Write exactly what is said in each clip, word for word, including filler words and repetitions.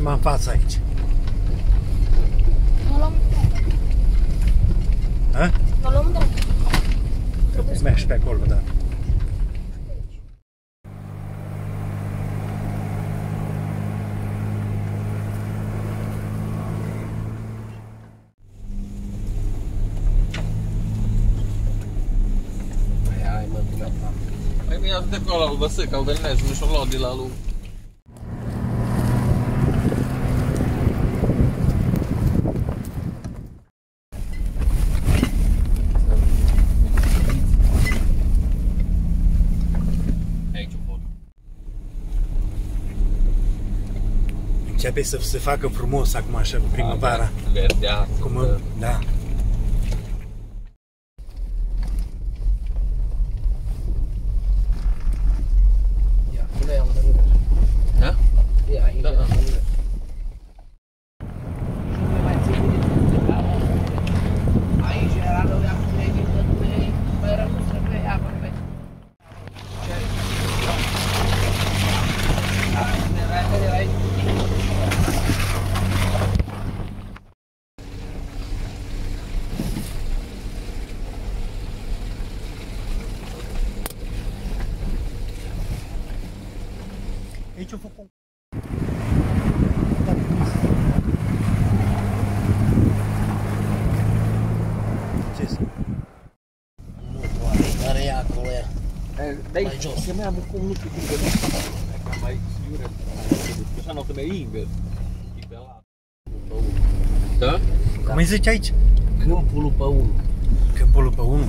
mai în față aici. Nu luăm Ha? Nu luăm drept. Mergi pe acolo, da. Hai, mă, tu gata. Păi mi-a de pe ăla lui Văsăc, au venit aici și-o luat de la lui. Începe să se facă frumos acum așa cu primăvara. Verdea. Cum, da. Ia, nu le iau de mine. Da? Ia, aici, Da, da. de mine. Nu le mai țin de treabă. Aici era rău, ia cu ei din tătului, mai rău să le ia, mă, vezi. Ce ai? Hai, repede, hai. Aici o făcut. Ce să? Nu poate, care e acolo, ia. Dai, jos. che mai am cum nu știu cum de mai iure. Așa nu o să mai invers. E pe ăla. Da? Cum îi zice aici? Câmpul pe unu. Câmpul pe unu.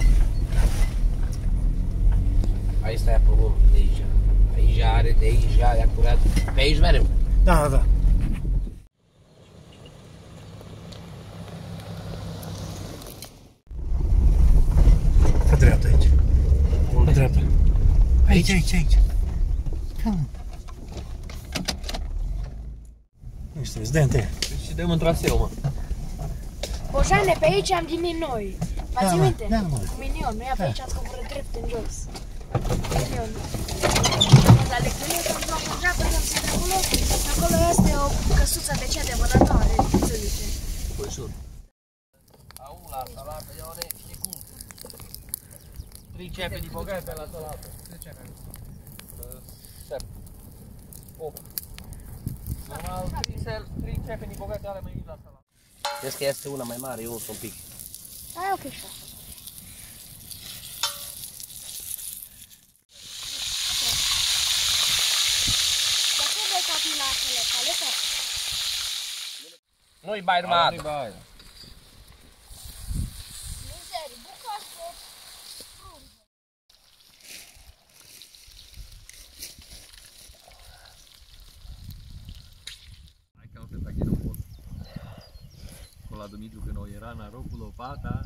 Aici stai pe unu, de aici. Aici are, de aici are, acurat. Pe aici mereu. Da, da, da. Pe dreapta aici. Pe dreapta. Aici, aici, aici. Nu știu, îți dă întâi. Și dăm în traseu, mă. Bojane, pe aici am ghimit noi. Mai Da, ții mă, minte? da, mă. Cu Minion, nu ia pe aici, ați coborât drept în jos. Minion. La lecție să-mi fac în dreapta, să-mi se acolo. Acolo este o căsuță de cea de vânătoare, să zice. Păi șur. Au la salată, ia ore, știi cum? Trei cepe de bogate pe la salată. Ce cepe? Șapte. opt. Normal, trei cepe de bogate ale mai mici la salată. Vezi că este una mai mare, eu un pic. Hai, ok, și asta. De ce vrei capilatele, paleta? Nu-i bai numai. Nu-i bai. Mizerii, bucați de frunze. Hai că o să fac din nou pot. Cu la Dumitru când o era în cu lopata.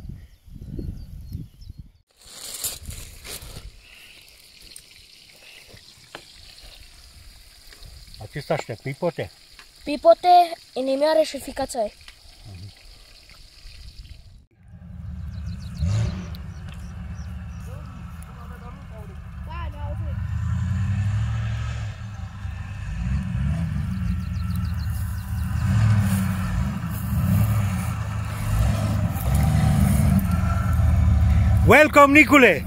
Acesta aștia, pipote. Pipote, inimioare și ficațoi. Welcome, Nicule!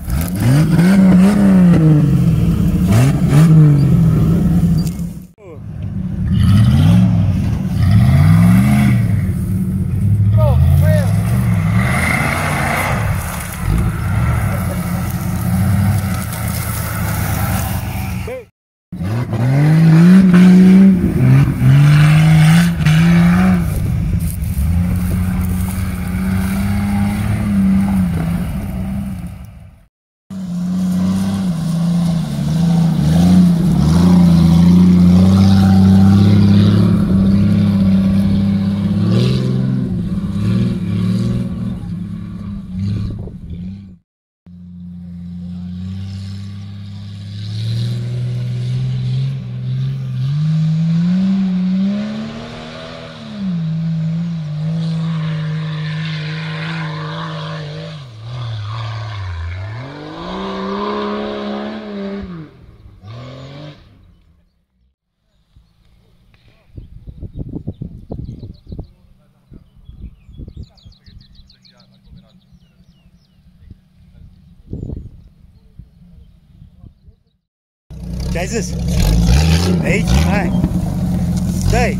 Ce-ai zis? Aici? Hai! Dă-i!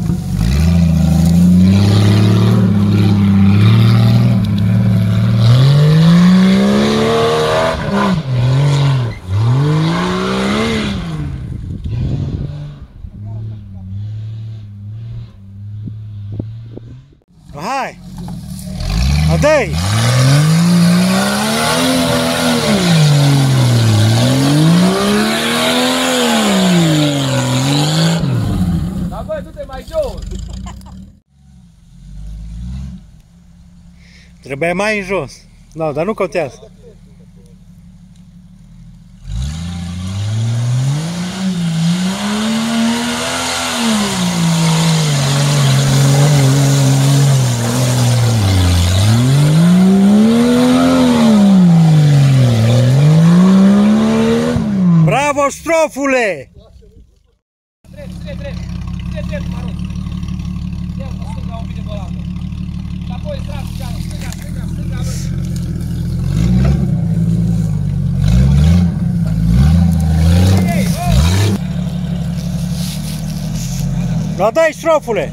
Hai! Dă-i! Dar băi, du-te mai jos! Trebuie mai în jos. Nu, dar nu contează. Bravo, strofule! Drept, drept, drept! Drept, drept, mă rog! Ia mă stânga un pic de volantă. Și apoi trag, cealaltă, stânga, stânga, stânga, bă! Ei, oh! La dai, strofule!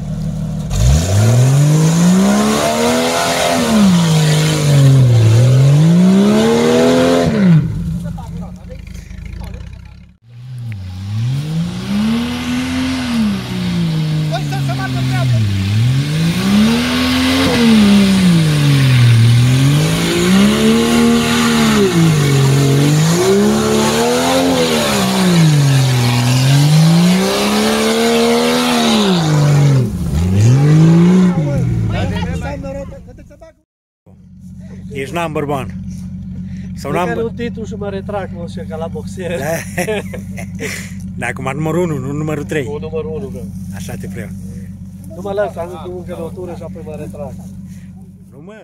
Ești number one. Sau Number... number... un titlu și mă retrag, mă, și ca la boxer. Da, acum numărul unu, nu numărul trei. Cu numărul unu, bă. Așa te vreau. Nu mă las, am cu încă o tură și apoi mă retrag. Nu mă.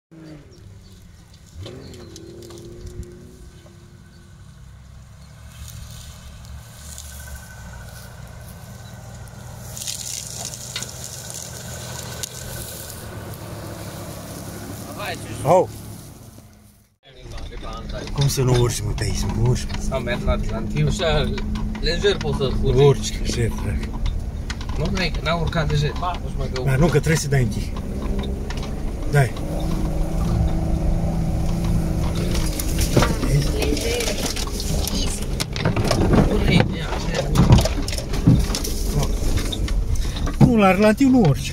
Oh! Cum să nu urci, mă, pe aici, mă, urci. Sau merg la Atlantiu și lejer poți să fugi. Urci, lejer, drag. Nu, dai, că n-a urcat lejer. Dar nu, că trebuie să dai întâi. Dai. Nu, la relativ nu urci.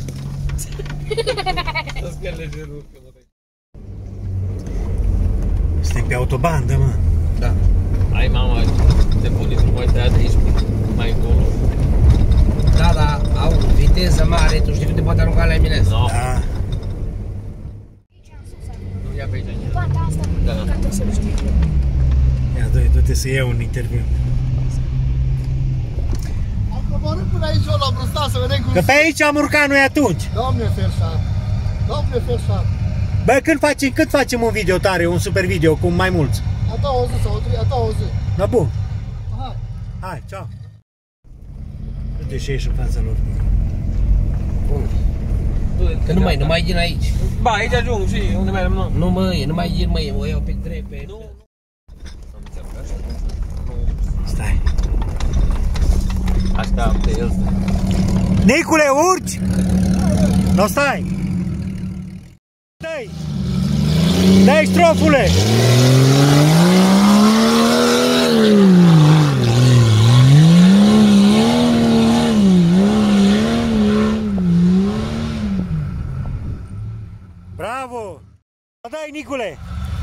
Suntem pe autobandă, mă. Da. Ai mama, te pune să mai tăia de aici, mai încolo. Da, da, au viteză mare, tu știi că te poate arunca la mine. No. Da. Nu ia pe aici. Panta asta, Da. ca tot să-l știi. Ia, dă-i, du-te să iau un interviu. Am coborât până aici la Brustan să vedem cum... Că pe aici am urcat noi atunci. Doamne Ferșan! Doamne Ferșan! Bă, când facem, când facem un video tare, un super video cu mai mulți? A doua zi sau a doua zi. Da, bun. Hai! Hai, ceau. Du-te și ieși în fața lor. Că nu mai, nu mai din aici. Ba, aici ajung și unde mai rămân. Nu mă, nu mai din, mă, o iau pe drept, pe... Nu. Stai. Așteaptă el. Nicule, urci! Nu, stai! Dai! Dai, strofule! Bravo! Dai, Nicule!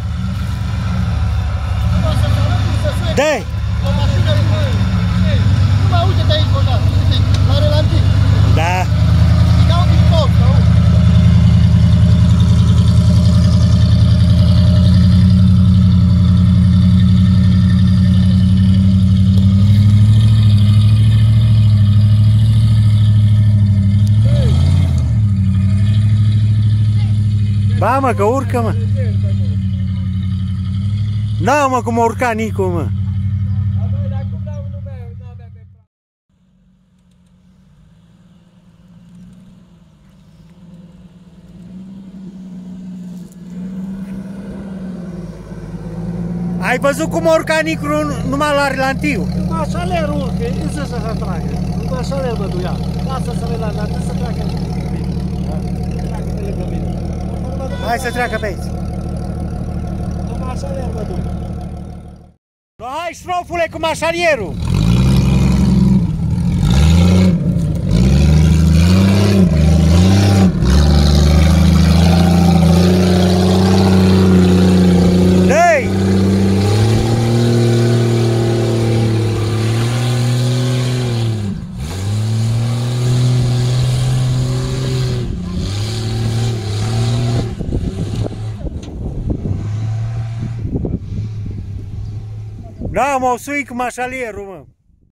Dai! O mașină cu... Nu mai uite de aici, băgat. La relantiv. Da! Iau din pot, auzi. Ba, mă, că urcă, mă! Da, mă, cum a urcat Nicu, mă! Ai văzut cum a urcat Nicu numai la relantiu? mașalerul urcă, îți să se tragă. Cu mașaler mă duia. Lasă să vedem, dar trebuie să treacă. Treacă pe lângă mine. Hai să treacă pe aici. Cu mașaler mă duia. Hai, șrofule, cu mașalierul! Dă-i! Da, m-au suit cu mașalierul, mă.